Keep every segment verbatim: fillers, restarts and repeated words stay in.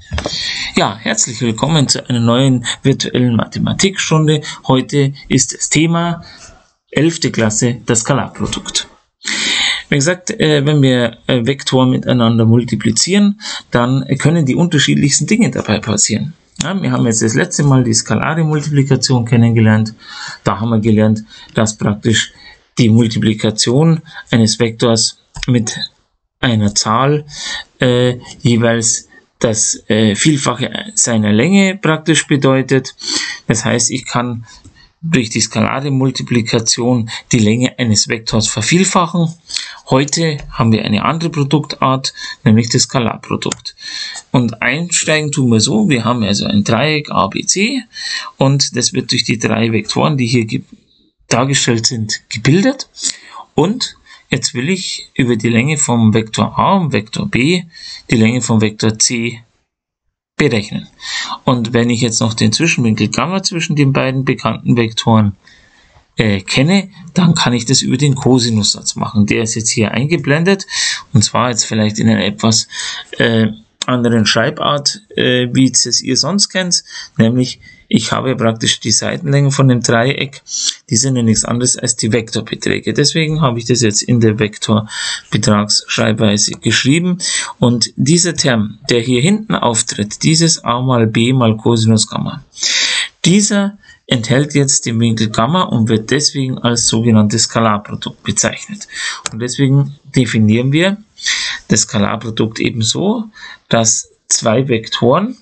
Ja, herzlich willkommen zu einer neuen virtuellen Mathematikstunde. Heute ist das Thema elfte Klasse, das Skalarprodukt. Wie gesagt, wenn wir Vektoren miteinander multiplizieren, dann können die unterschiedlichsten Dinge dabei passieren. Ja, wir haben jetzt das letzte Mal die skalare Multiplikation kennengelernt. Da haben wir gelernt, dass praktisch die Multiplikation eines Vektors mit einer Zahl äh, jeweils das äh, Vielfache seiner Länge praktisch bedeutet. Das heißt, ich kann durch die skalare Multiplikation die Länge eines Vektors vervielfachen. Heute haben wir eine andere Produktart, nämlich das Skalarprodukt. Und einsteigen tun wir so, wir haben also ein Dreieck A, B, C und das wird durch die drei Vektoren, die hier dargestellt sind, gebildet. Und jetzt will ich über die Länge vom Vektor A und Vektor B die Länge vom Vektor C berechnen. Und wenn ich jetzt noch den Zwischenwinkel Gamma zwischen den beiden bekannten Vektoren äh, kenne, dann kann ich das über den Kosinussatz machen. Der ist jetzt hier eingeblendet und zwar jetzt vielleicht in einer etwas äh, anderen Schreibart, äh, wie es ihr sonst kennt, nämlich ich habe praktisch die Seitenlängen von dem Dreieck, die sind ja nichts anderes als die Vektorbeträge. Deswegen habe ich das jetzt in der Vektorbetragsschreibweise geschrieben. Und dieser Term, der hier hinten auftritt, dieses a mal b mal Cosinus Gamma, dieser enthält jetzt den Winkel Gamma und wird deswegen als sogenanntes Skalarprodukt bezeichnet. Und deswegen definieren wir das Skalarprodukt ebenso, dass zwei Vektoren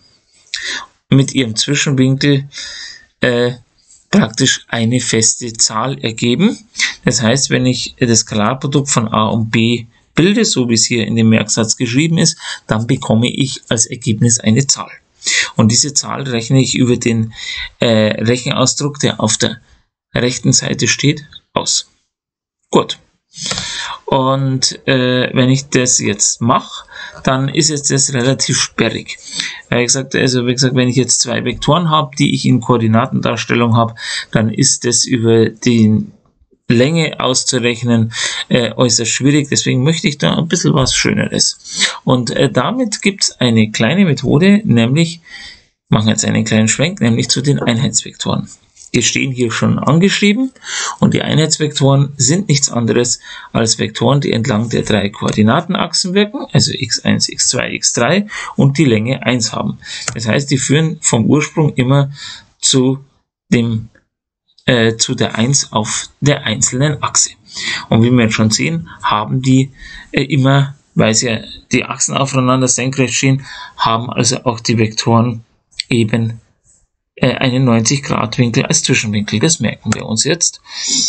mit ihrem Zwischenwinkel äh, praktisch eine feste Zahl ergeben. Das heißt, wenn ich das Skalarprodukt von A und B bilde, so wie es hier in dem Merksatz geschrieben ist, dann bekomme ich als Ergebnis eine Zahl. Und diese Zahl rechne ich über den äh, Rechenausdruck, der auf der rechten Seite steht, aus. Gut. Und äh, wenn ich das jetzt mache, dann ist jetzt das relativ sperrig. Wie gesagt, also wie gesagt, wenn ich jetzt zwei Vektoren habe, die ich in Koordinatendarstellung habe, dann ist das über die Länge auszurechnen äh, äußerst schwierig. Deswegen möchte ich da ein bisschen was Schöneres. Und äh, damit gibt es eine kleine Methode, nämlich, machen jetzt einen kleinen Schwenk, nämlich zu den Einheitsvektoren. Die stehen hier schon angeschrieben und die Einheitsvektoren sind nichts anderes als Vektoren, die entlang der drei Koordinatenachsen wirken, also x eins, x zwei, x drei und die Länge eins haben. Das heißt, die führen vom Ursprung immer zu dem äh, zu der eins auf der einzelnen Achse. Und wie wir jetzt schon sehen, haben die äh, immer, weil sie ja die Achsen aufeinander senkrecht stehen, haben also auch die Vektoren eben einen neunzig Grad Winkel als Zwischenwinkel. Das merken wir uns jetzt.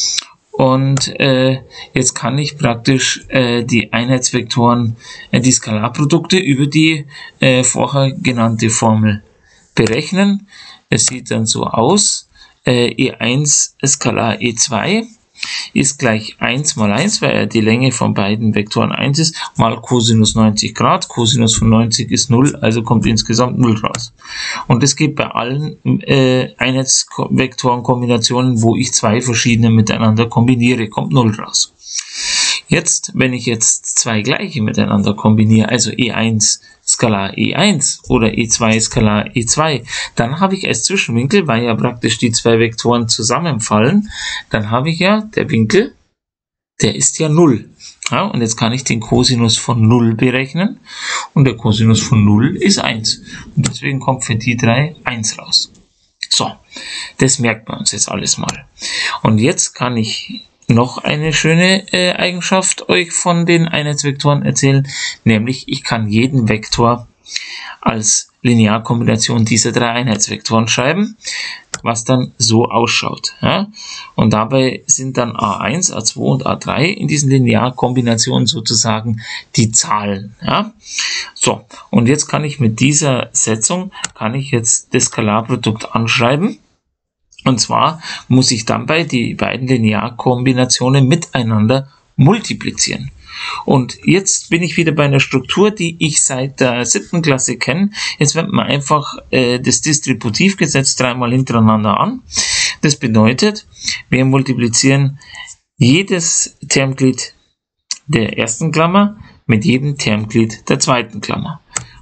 Und äh, jetzt kann ich praktisch äh, die Einheitsvektoren, äh, die Skalarprodukte über die äh, vorher genannte Formel berechnen. Es sieht dann so aus. Äh, E eins Skalar E zwei ist gleich eins mal eins, weil ja die Länge von beiden Vektoren eins ist, mal Cosinus neunzig Grad. Cosinus von neunzig ist null, also kommt insgesamt null raus. Und das geht bei allen äh, Einheitsvektorenkombinationen, wo ich zwei verschiedene miteinander kombiniere, kommt null raus. Jetzt, wenn ich jetzt zwei gleiche miteinander kombiniere, also E eins Skalar E eins oder E zwei Skalar E zwei, dann habe ich als Zwischenwinkel, weil ja praktisch die zwei Vektoren zusammenfallen, dann habe ich ja der Winkel, der ist ja null. Ja, und jetzt kann ich den Cosinus von null berechnen und der Cosinus von null ist eins. Und deswegen kommt für die drei eins raus. So, das merkt man uns jetzt alles mal. Und jetzt kann ich noch eine schöne äh, Eigenschaft euch von den Einheitsvektoren erzählen, nämlich ich kann jeden Vektor als Linearkombination dieser drei Einheitsvektoren schreiben, was dann so ausschaut. Ja? Und dabei sind dann A eins, A zwei und A drei in diesen Linearkombinationen sozusagen die Zahlen. Ja? So, und jetzt kann ich mit dieser Setzung, kann ich jetzt das Skalarprodukt anschreiben. Und zwar muss ich dann bei die beiden Linearkombinationen miteinander multiplizieren. Und jetzt bin ich wieder bei einer Struktur, die ich seit der siebten Klasse kenne. Jetzt wendet man einfach äh, das Distributivgesetz dreimal hintereinander an. Das bedeutet, wir multiplizieren jedes Termglied der ersten Klammer mit jedem Termglied der zweiten Klammer.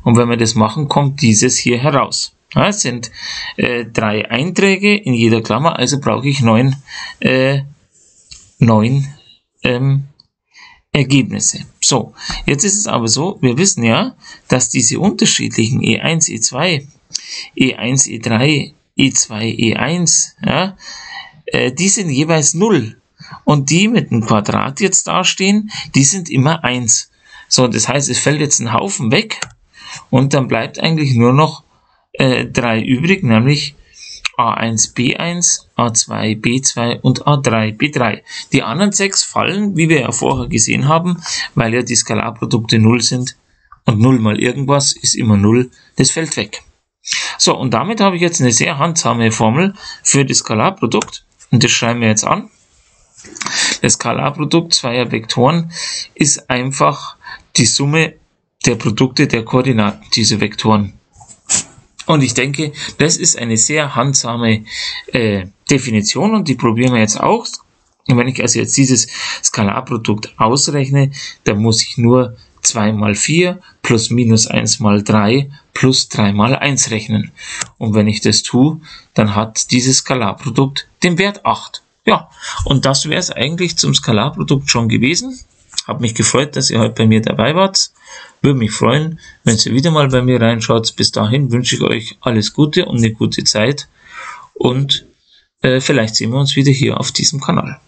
Und wenn wir das machen, kommt dieses hier heraus. Ja, es sind äh, drei Einträge in jeder Klammer, also brauche ich neun, äh, neun ähm, Ergebnisse. So, jetzt ist es aber so, wir wissen ja, dass diese unterschiedlichen E eins, E zwei, E eins, E drei, E zwei, E eins, ja, äh, die sind jeweils null. Und die mit einem Quadrat jetzt dastehen, die sind immer eins. So, das heißt, es fällt jetzt ein Haufen weg und dann bleibt eigentlich nur noch äh, drei übrig, nämlich A eins, B eins, A zwei, B zwei und A drei, B drei. Die anderen sechs fallen, wie wir ja vorher gesehen haben, weil ja die Skalarprodukte null sind und null mal irgendwas ist immer null, das fällt weg. So, und damit habe ich jetzt eine sehr handsame Formel für das Skalarprodukt und das schreiben wir jetzt an. Das Skalarprodukt zweier Vektoren ist einfach die Summe der Produkte der Koordinaten dieser Vektoren. Und ich denke, das ist eine sehr handsame äh, Definition und die probieren wir jetzt auch. Und wenn ich also jetzt dieses Skalarprodukt ausrechne, dann muss ich nur zwei mal vier plus minus eins mal drei plus drei mal eins rechnen. Und wenn ich das tue, dann hat dieses Skalarprodukt den Wert acht. Ja, und das wäre es eigentlich zum Skalarprodukt schon gewesen. Hab mich gefreut, dass ihr heute bei mir dabei wart. Würde mich freuen, wenn ihr wieder mal bei mir reinschaut. Bis dahin wünsche ich euch alles Gute und eine gute Zeit. Und äh, vielleicht sehen wir uns wieder hier auf diesem Kanal.